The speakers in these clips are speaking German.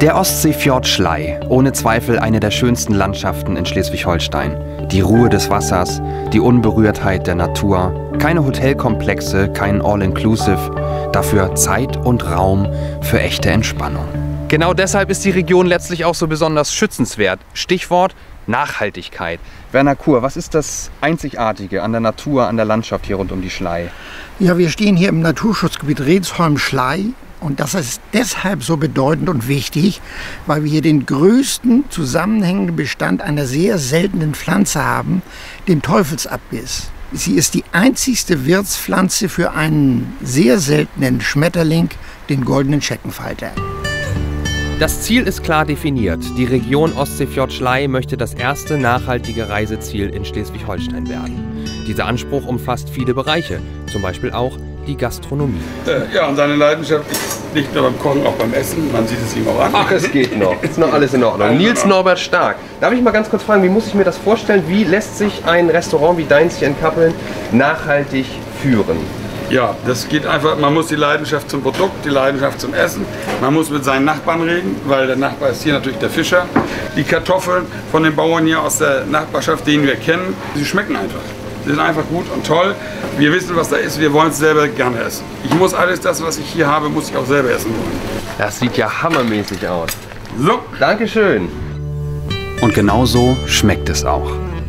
Der Ostseefjord Schlei, ohne Zweifel eine der schönsten Landschaften in Schleswig-Holstein. Die Ruhe des Wassers, die Unberührtheit der Natur, keine Hotelkomplexe, kein All-Inclusive, dafür Zeit und Raum für echte Entspannung. Genau deshalb ist die Region letztlich auch so besonders schützenswert. Stichwort Nachhaltigkeit. Werner Kur, was ist das Einzigartige an der Natur, an der Landschaft hier rund um die Schlei? Ja, wir stehen hier im Naturschutzgebiet Rensholm-Schlei. Und das ist deshalb so bedeutend und wichtig, weil wir hier den größten zusammenhängenden Bestand einer sehr seltenen Pflanze haben, dem Teufelsabbiss. Sie ist die einzigste Wirtspflanze für einen sehr seltenen Schmetterling, den goldenen Scheckenfalter. Das Ziel ist klar definiert. Die Region Ostseefjord-Schlei möchte das erste nachhaltige Reiseziel in Schleswig-Holstein werden. Dieser Anspruch umfasst viele Bereiche, zum Beispiel auch die Gastronomie. Ja, und seine Leidenschaft nicht nur beim Kochen, auch beim Essen. Man sieht es ihm auch an. Ach, es geht noch. Ist noch alles in Ordnung. Nils Norbert Stark. Darf ich mal ganz kurz fragen, wie muss ich mir das vorstellen? Wie lässt sich ein Restaurant wie deins hier in Kappeln nachhaltig führen? Ja, das geht einfach, man muss die Leidenschaft zum Produkt, die Leidenschaft zum Essen. Man muss mit seinen Nachbarn reden, weil der Nachbar ist hier natürlich der Fischer. Die Kartoffeln von den Bauern hier aus der Nachbarschaft, den wir kennen, sie schmecken einfach. Sie sind einfach gut und toll. Wir wissen, was da ist. Wir wollen es selber gerne essen. Ich muss alles das, was ich hier habe, muss ich auch selber essen wollen. Das sieht ja hammermäßig aus. So. Dankeschön. Und genau so schmeckt es auch.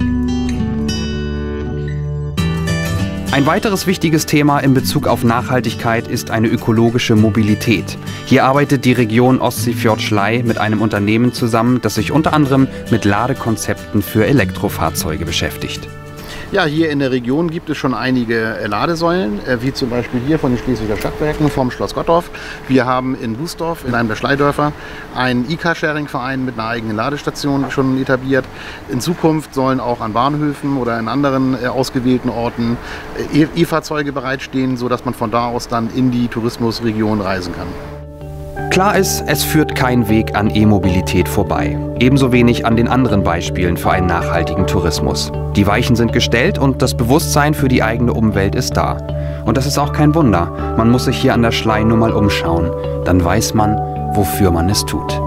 Ein weiteres wichtiges Thema in Bezug auf Nachhaltigkeit ist eine ökologische Mobilität. Hier arbeitet die Region Ostseefjord-Schlei mit einem Unternehmen zusammen, das sich unter anderem mit Ladekonzepten für Elektrofahrzeuge beschäftigt. Ja, hier in der Region gibt es schon einige Ladesäulen, wie zum Beispiel hier von den Schleswiger Stadtwerken vom Schloss Gottorf. Wir haben in Bußdorf, in einem der Schleidörfer, einen E-Car-Sharing-Verein mit einer eigenen Ladestation schon etabliert. In Zukunft sollen auch an Bahnhöfen oder in anderen ausgewählten Orten E-Fahrzeuge bereitstehen, sodass man von da aus dann in die Tourismusregion reisen kann. Klar ist, es führt kein Weg an E-Mobilität vorbei. Ebenso wenig an den anderen Beispielen für einen nachhaltigen Tourismus. Die Weichen sind gestellt und das Bewusstsein für die eigene Umwelt ist da. Und das ist auch kein Wunder. Man muss sich hier an der Schlei nur mal umschauen. Dann weiß man, wofür man es tut.